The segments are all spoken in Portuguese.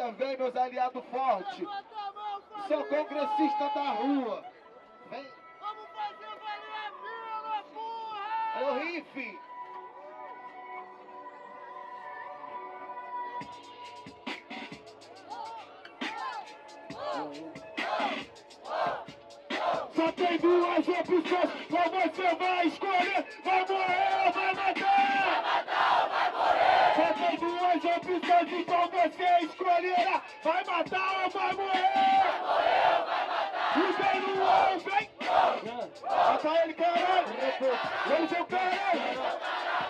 vem, meus aliados fortes. Sou congressista da rua. Vem. Vamos fazer valer a pena, porra! É o riff. Só tem duas opções, qual você vai escolher? Vai morrer ou vai matar? Vai matar ou vai morrer? Só tem duas opções, então você escolherá. Vai matar ou vai morrer? Vai morrer ou vai matar? E vem no ar, vem! Mata ele, caralho! Vem, seu caralho!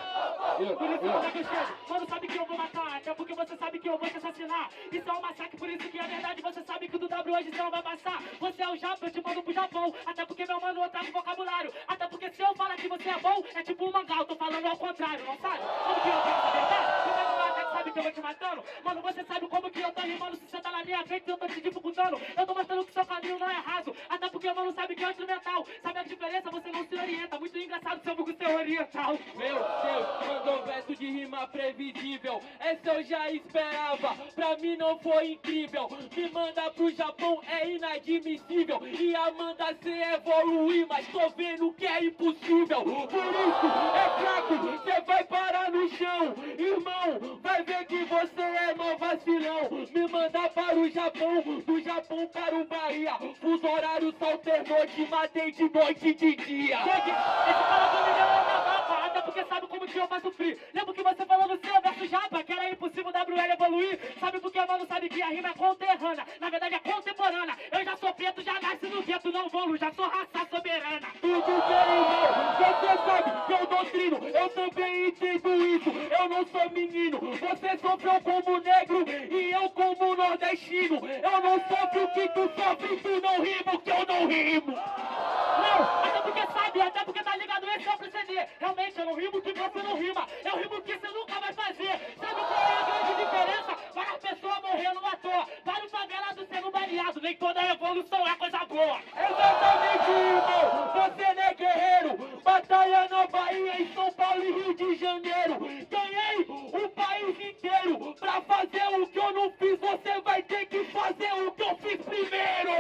Por isso que eu chego, mano, sabe que eu vou matar, até porque você sabe que eu vou te assassinar. Isso é um massacre, por isso que é verdade, você sabe que do W hoje você não vai passar. Você é o Japa, eu te mando pro Japão, até porque meu mano eu trago vocabulário. Até porque se eu falar que você é bom, é tipo um mangá, eu tô falando ao contrário, não sabe? Como que eu quero saber, tá? Você vai me matar, sabe que eu vou te matando? Mano, você sabe como que eu tô rimando, se você tá na minha frente eu tô te dificultando. Eu tô mostrando que seu caminho não é raso, até porque mano sabe que é instrumental. Sabe a diferença, você não se orienta, muito engraçado seu vulgo ser oriental. Meu Deus, mandou verso de rima previsível. Essa eu já esperava, pra mim não foi incrível. Me manda pro Japão é inadmissível. E a manda cê evoluir, mas tô vendo que é impossível. Por isso, é fraco, cê vai parar no chão. Irmão, vai ver que você é mó vacilão. Me manda para o Japão, do Japão para o Bahia. Fuso horário só alternou, te matei de noite e de dia. Chegue, esse cara do milhão é babaca, até porque sabe como que eu faço free. Lembra que você falou no seu verso Japa, que era impossível WL evoluir. Sabe por que, mano, sabe que a rima é conterrânea, na verdade é contemporânea. Eu já sou preto, já nasci no gueto, não vou, já sou raça soberana. Tudo bem, irmão, você sabe que eu doutrino, eu também entendo isso. Eu não sou menino, você sofreu como negro e eu como nordestino. Eu não sofro o que tu sofre, tu não rima o que eu não rimo. Não, até porque sabe, até porque tá ligado, esse é o proceder. Realmente eu não rimo que você não rima, eu rimo que você nunca vai fazer. Sabe qual é a grande diferença? Várias pessoas morrendo à toa, vários favelados sendo baleados, nem toda evolução é coisa boa. Exatamente, irmão, você não é guerreiro. Batalha na Bahia, em São Paulo e Rio de Janeiro. Ganhei o país inteiro. Pra fazer o que eu não fiz, você vai ter que fazer o que eu fiz primeiro.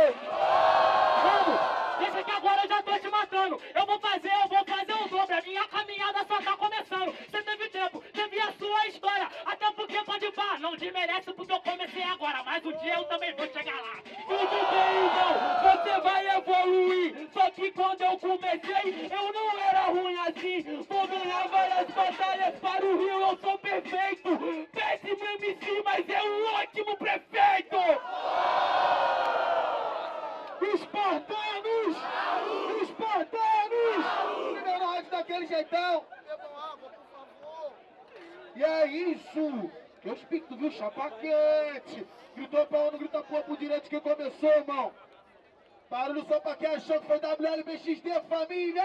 Vamos, deixa que agora eu já tô te matando. Eu vou fazer o dobro, a minha caminhada só tá começando. Você teve tempo, teve a sua história, até porque pode pá, não desmerece porque eu comecei agora, mas um dia eu também vou chegar lá. Tudo bem, irmão, você vai evoluir. Só que quando eu comecei, eu não era ruim assim. Vou ganhar várias batalhas para o Rio, eu sou perfeito. Péssimo MC, mas é um ótimo prefeito. Espartanos! Espartanos! Primeiro rádio daquele jeitão! Bebam água, por favor. E é isso! Eu explico, tu viu? Chapa quente! Gritou pra um, não grita porra pro direito que começou, irmão! Barulho só pra quem achou que foi WLBXD, família!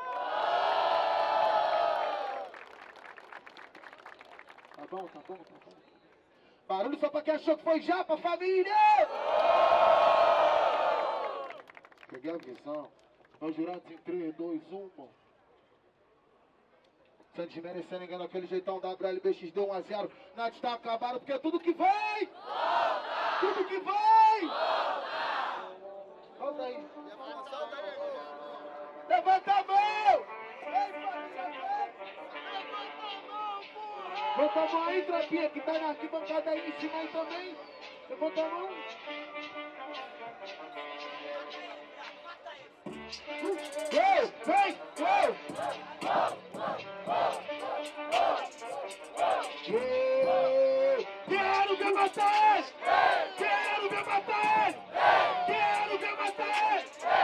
Tá bom. Barulho só pra quem achou que foi Japa, família! Peguei a visão. Meus jurados em 3, 2, 1, mano. Sem desmerecer ninguém daquele jeitão, WLBXD 1 a 0. Nada está acabado, porque tudo que vem! Volta! Tudo que vem! Volta! Volta aí. Levanta a mão! Levanta a mão aí, trapinha, que tá na arquibancada aí em cima aí também. Levanta a mão. Vem! Quero ver matar! Quero ver matar! Quero ver matar!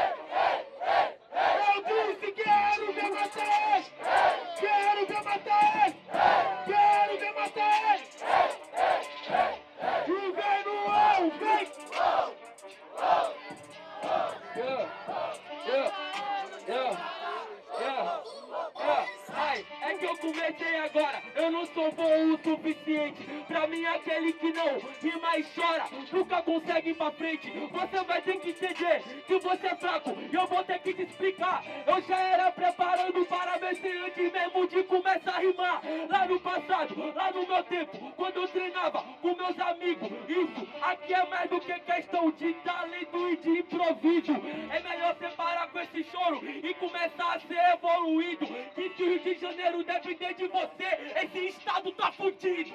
Eu disse quero ver matar! Quero ver matar! Quero ver matar! E vem no ar, vem! Ai, é que eu comecei agora, eu não sou bom o suficiente. Pra mim aquele que não rima e chora nunca consegue ir pra frente. Você vai ter que entender que você é fraco e eu vou ter que te explicar. Eu já era preparando para vencer antes mesmo de começar a rimar. Lá no passado, lá no meu tempo, quando eu treinava com meus amigos, isso que é mais do que questão de talento e de improviso. É melhor separar com esse choro e começar a ser evoluído. Que se o Rio de Janeiro depender de você, esse estado tá fudido.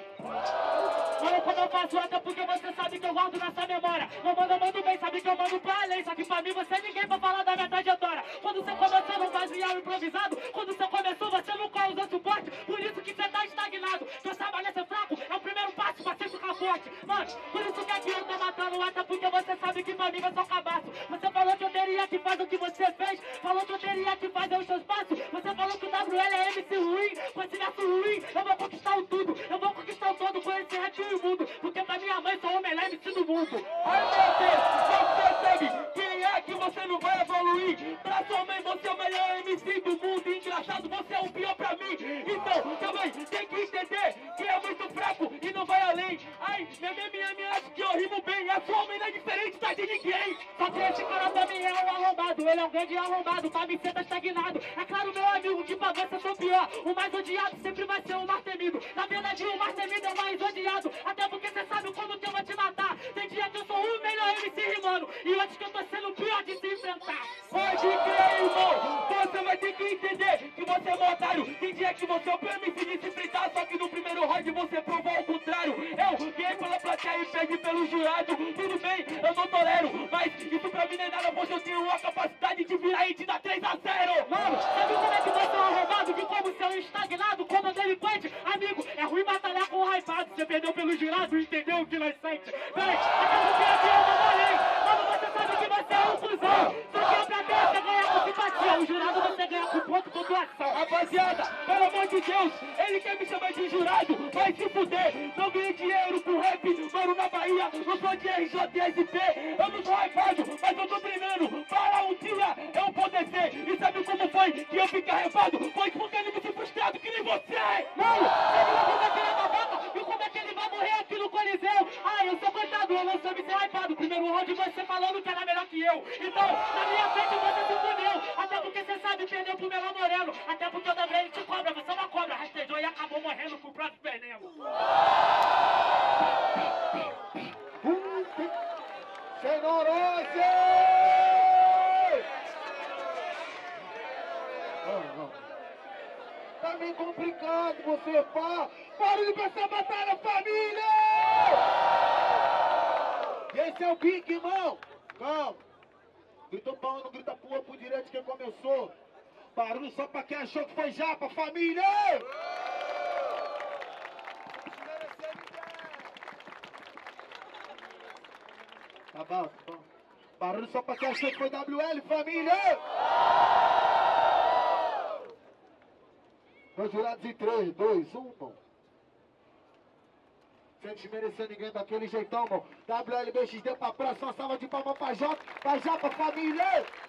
Mano, como eu faço até porque você sabe que eu guardo nessa memória. Não mando, eu mando bem, sabe que eu mando pra além. Só que pra mim você é ninguém pra falar da minha trajetória. Quando você começou não fazia o improvisado. Quando você começou você nunca usou suporte. Por isso que você tá estagnado. Seu trabalho é ser fraco, é o primeiro passo pra você ficar forte. Mano, por isso que aqui eu tô matando até porque você sabe que pra mim vai ser um cabaço. Você falou que eu teria que fazer o que você fez. Falou que eu teria que fazer os seus passos. Você falou que o WL é MC ruim. Com esse verso ruim, eu vou conquistar o tudo. Eu vou conquistar o todo com esse rap e o mundo. Porque pra minha mãe sou o melhor MC do mundo. Ai meu Deus, você sabe quem é que você não vai evoluir? Pra sua mãe você é o melhor MC do mundo. Engraçado, você é o pior pra mim. Então, também tem que entender que é muito fraco e não vai além. Ai, minha acha que eu rimo bem. A sua mãe não é diferente da de ninguém. Só que esse cara pra mim é um arrombado. Ele é um grande arrombado, pra mim cê tá estagnado. É claro, meu amigo, que pra você sou pior. O mais odiado sempre vai ser o mais temido. Na verdade, o mais temido é o mais odiado. Até porque cê sabe quando que eu vou te matar. Tem dia que eu sou o melhor MC rimando. E outros que eu tô sendo o pior de se enfrentar. Pode crer, irmão. Você vai ter que entender que você é um otário. Tem dia que você é o pior MC de se enfrentar. Só que no primeiro round você provou ao contrário. Eu ganhei pela plateia e perdi pelo jurado. Tudo bem, eu não tolero. Mas isso pra mim não é nada, pois eu tenho a capacidade de virar e te dar 3 a 0. Mano, sabe como é que você é um arrombado? Que como você é um estagnado, como delinquente. Amigo, é ruim batalhar com o hypado. Você perdeu pelo jurado, entendeu o que nós sente? Vem, até porque aqui eu não morei. Mano, você sabe que você é um cuzão. Só que a plateia você ganha com simpatia. O jurado você ganha com ponto pontuação. Rapaziada, pelo amor de Deus, ele quer me chamar de jurado, vai se fuder. Não ganhei dinheiro com rap, moro na Bahia, não sou de RJSP. Eu não sou hypado, mas eu tô treinando para um dia eu poder ser. E sabe como foi que eu fiquei arrepado? Foi porque ele me frustrado que nem você. Mano, você viu como é que ele é babaca? E como é que ele vai morrer aqui no Coliseu? Ai, eu sou coitado, eu não soube ser hypado. Primeiro round você falando que era melhor que eu. Então, na minha frente você se fudeu. Até porque você sabe perder pro Melão Moreno. Até porque o WL te cobra, você é uma cobra. Rastejou e acabou morrendo pro próprio veneno. Sem neurose! Tá meio complicado você, pá! Barulho pra essa batalha, família! Esse é o Big, irmão! Calma! Gritou pra um, não grita pro outro, pro direito quem começou. Barulho só pra quem achou que foi japa, família! Tá bom, tá bom. Barulho só pra quem achou que foi WL, família! Meus jurados em 3, 2, 1, bom. Sem desmerecer ninguém daquele jeitão, bom. WLBXD pra próxima, salva de palmas pra Japa, família!